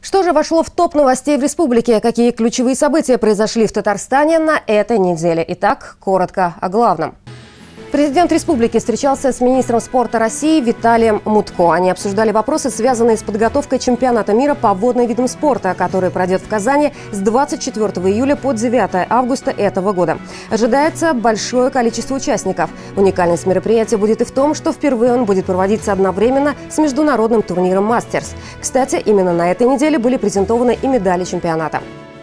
Что же вошло в топ новостей в республике? Какие ключевые события произошли в Татарстане на этой неделе? Итак, коротко о главном. Президент республики встречался с министром спорта России Виталием Мутко. Они обсуждали вопросы, связанные с подготовкой чемпионата мира по водным видам спорта, который пройдет в Казани с 24 июля по 9 августа этого года. Ожидается большое количество участников. Уникальность мероприятия будет и в том, что впервые он будет проводиться одновременно с международным турниром «Мастерс». Кстати, именно на этой неделе были презентованы и медали чемпионата.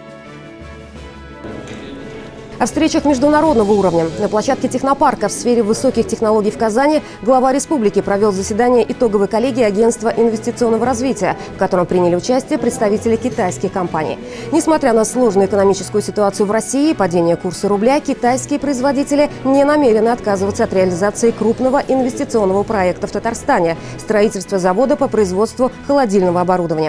О встречах международного уровня. На площадке технопарка в сфере высоких технологий в Казани глава республики провел заседание итоговой коллегии Агентства инвестиционного развития, в котором приняли участие представители китайских компаний. Несмотря на сложную экономическую ситуацию в России и падение курса рубля, китайские производители не намерены отказываться от реализации крупного инвестиционного проекта в Татарстане – строительства завода по производству холодильного оборудования.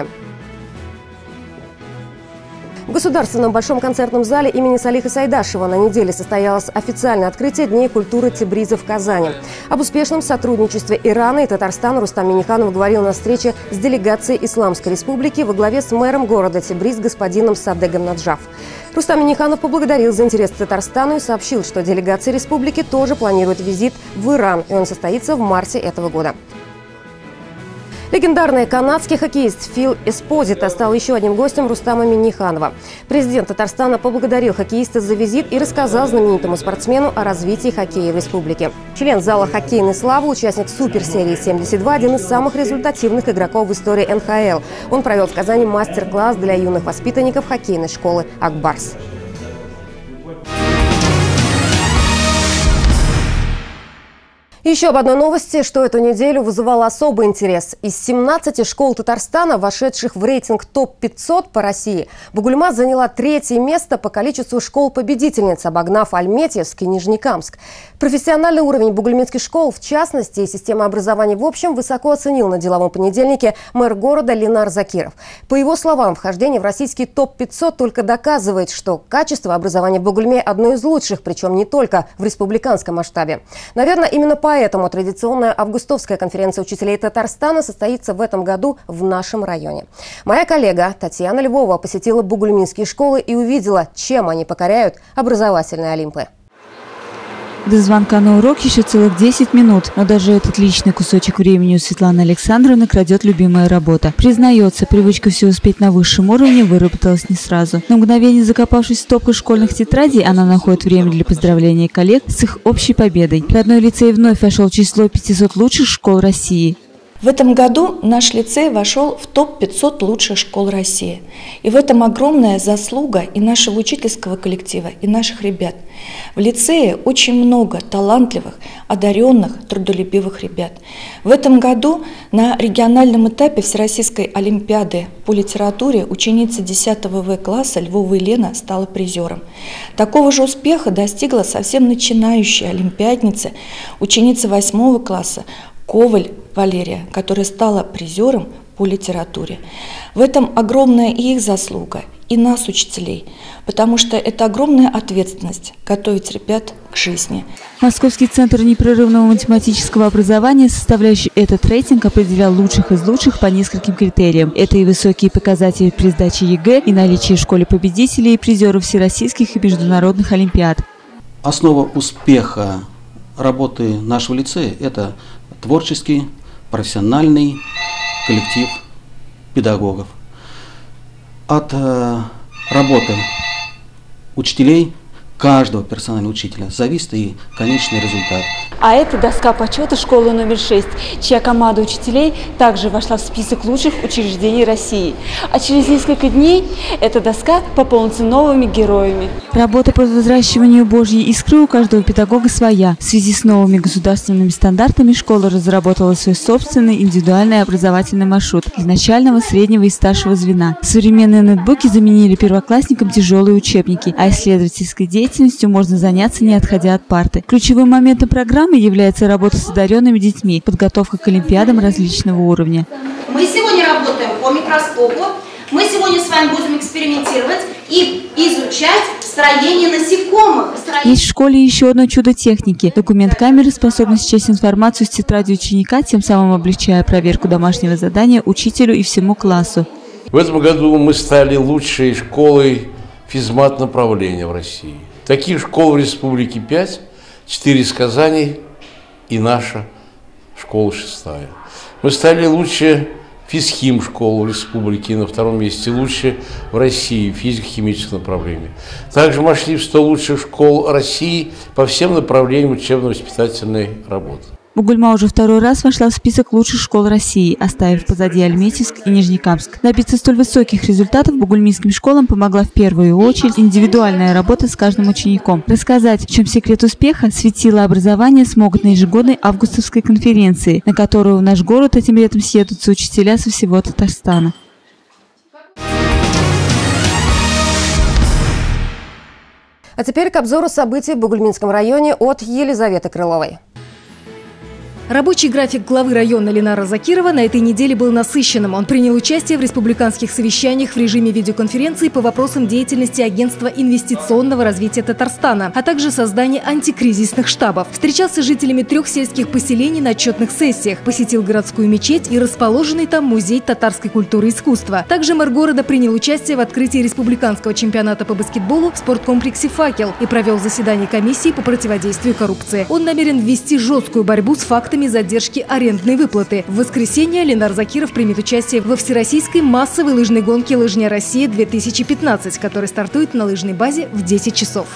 В Государственном большом концертном зале имени Салиха Сайдашева на неделе состоялось официальное открытие Дней культуры Тебриза в Казани. Об успешном сотрудничестве Ирана и Татарстана Рустам Минниханов говорил на встрече с делегацией Исламской Республики во главе с мэром города Тебриз господином Садегом Наджаф. Рустам Минниханов поблагодарил за интерес к Татарстану и сообщил, что делегация республики тоже планирует визит в Иран, и он состоится в марте этого года. Легендарный канадский хоккеист Фил Эспозито стал еще одним гостем Рустама Минниханова. Президент Татарстана поблагодарил хоккеиста за визит и рассказал знаменитому спортсмену о развитии хоккея в республике. Член зала хоккейной славы, участник суперсерии 72, один из самых результативных игроков в истории НХЛ. Он провел в Казани мастер-класс для юных воспитанников хоккейной школы «Акбарс». Еще об одной новости, что эту неделю вызывало особый интерес. Из 17 школ Татарстана, вошедших в рейтинг ТОП-500 по России, Бугульма заняла 3-е место по количеству школ-победительниц, обогнав Альметьевск и Нижнекамск. Профессиональный уровень бугульминских школ, в частности, и система образования в общем, высоко оценил на деловом понедельнике мэр города Ленар Закиров. По его словам, вхождение в российский ТОП-500 только доказывает, что качество образования в Бугульме одно из лучших, причем не только в республиканском масштабе. Наверное, именно поэтому традиционная августовская конференция учителей Татарстана состоится в этом году в нашем районе. Моя коллега Татьяна Львова посетила бугульминские школы и увидела, чем они покоряют образовательные Олимпы. До звонка на урок еще целых 10 минут, но даже этот личный кусочек времени у Светланы Александровны крадет любимая работа. Признается, привычка все успеть на высшем уровне выработалась не сразу. На мгновение закопавшись в стопку школьных тетрадей, она находит время для поздравления коллег с их общей победой. Родной лицей вновь вошел в число 500 лучших школ России. В этом году наш лицей вошел в топ-500 лучших школ России. И в этом огромная заслуга и нашего учительского коллектива, и наших ребят. В лицее очень много талантливых, одаренных, трудолюбивых ребят. В этом году на региональном этапе Всероссийской олимпиады по литературе ученица 10 В-класса Львова Елена стала призером. Такого же успеха достигла совсем начинающая олимпиадница, ученица 8 класса Коваль Валерия, которая стала призером по литературе. В этом огромная и их заслуга, и нас, учителей, потому что это огромная ответственность готовить ребят к жизни. Московский центр непрерывного математического образования, составляющий этот рейтинг, определял лучших из лучших по нескольким критериям. Это и высокие показатели при сдаче ЕГЭ, и наличие в школе победителей и призеров всероссийских и международных олимпиад. Основа успеха работы нашего лицея – это творческий, профессиональный коллектив педагогов. От работы учителей, каждого персонального учителя, зависит и конечный результат. А это доска почета школы номер 6, чья команда учителей также вошла в список лучших учреждений России. А через несколько дней эта доска пополнится новыми героями. Работа по взращиванию Божьей искры у каждого педагога своя. В связи с новыми государственными стандартами школа разработала свой собственный индивидуальный образовательный маршрут для начального, среднего и старшего звена. Современные ноутбуки заменили первоклассникам тяжелые учебники, а исследовательской деятельностью можно заняться, не отходя от парты. Ключевым моментом программы является работа с одаренными детьми, подготовка к олимпиадам различного уровня. Мы сегодня работаем по микроскопу, мы сегодня с вами будем экспериментировать и изучать строение насекомых. Есть в школе еще одно чудо техники – документ камеры, способный счесть информацию с тетради ученика, тем самым облегчая проверку домашнего задания учителю и всему классу. В этом году мы стали лучшей школой физмат-направления в России. Таких школ в республике 5, 4 из Казани и наша школа 6-я. Мы стали лучше физхим-школ в республике, на 2-м месте, лучше в России физико-химическом направлении. Также мы шли в 100 лучших школ России по всем направлениям учебно-воспитательной работы. Бугульма уже 2-й раз вошла в список лучших школ России, оставив позади Альметьевск и Нижнекамск. Добиться столь высоких результатов бугульминским школам помогла в первую очередь индивидуальная работа с каждым учеником. Рассказать, в чем секрет успеха, светило образования смогут на ежегодной августовской конференции, на которую в наш город этим летом съедутся учителя со всего Татарстана. А теперь к обзору событий в Бугульминском районе от Елизаветы Крыловой. Рабочий график главы района Ленара Закирова на этой неделе был насыщенным. Он принял участие в республиканских совещаниях в режиме видеоконференции по вопросам деятельности Агентства инвестиционного развития Татарстана, а также создания антикризисных штабов. Встречался с жителями 3 сельских поселений на отчетных сессиях, посетил городскую мечеть и расположенный там музей татарской культуры и искусства. Также мэр города принял участие в открытии республиканского чемпионата по баскетболу в спорткомплексе «Факел» и провел заседание комиссии по противодействию коррупции. Он намерен ввести жесткую борьбу с фактами задержки арендной выплаты. В воскресенье Ленар Закиров примет участие во всероссийской массовой лыжной гонке «Лыжня Россия-2015», которая стартует на лыжной базе в 10 часов.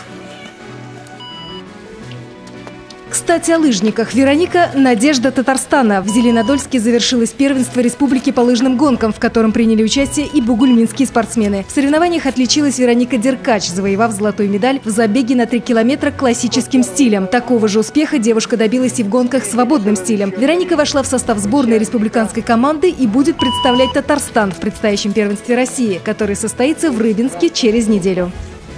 Кстати, о лыжниках. Вероника – надежда Татарстана. В Зеленодольске завершилось первенство республики по лыжным гонкам, в котором приняли участие и бугульминские спортсмены. В соревнованиях отличилась Вероника Деркач, завоевав золотую медаль в забеге на 3 километра классическим стилем. Такого же успеха девушка добилась и в гонках свободным стилем. Вероника вошла в состав сборной республиканской команды и будет представлять Татарстан в предстоящем первенстве России, который состоится в Рыбинске через неделю.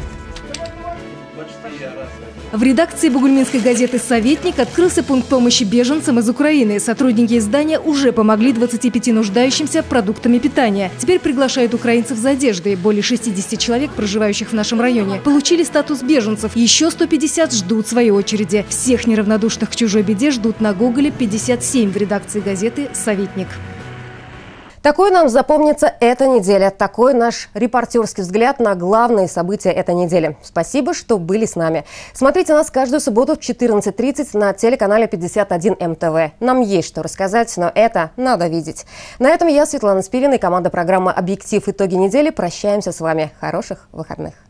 В редакции бугульминской газеты «Советник» открылся пункт помощи беженцам из Украины. Сотрудники издания уже помогли 25 нуждающимся продуктами питания. Теперь приглашают украинцев за одеждой. Более 60 человек, проживающих в нашем районе, получили статус беженцев. Еще 150 ждут своей очереди. Всех неравнодушных к чужой беде ждут на Гоголе 57 в редакции газеты «Советник». Такой нам запомнится эта неделя. Такой наш репортерский взгляд на главные события этой недели. Спасибо, что были с нами. Смотрите нас каждую субботу в 14:30 на телеканале 51 МТВ. Нам есть что рассказать, но это надо видеть. На этом я, Светлана Спирина, и команда программы «Объектив. Итоги недели» прощаемся с вами. Хороших выходных.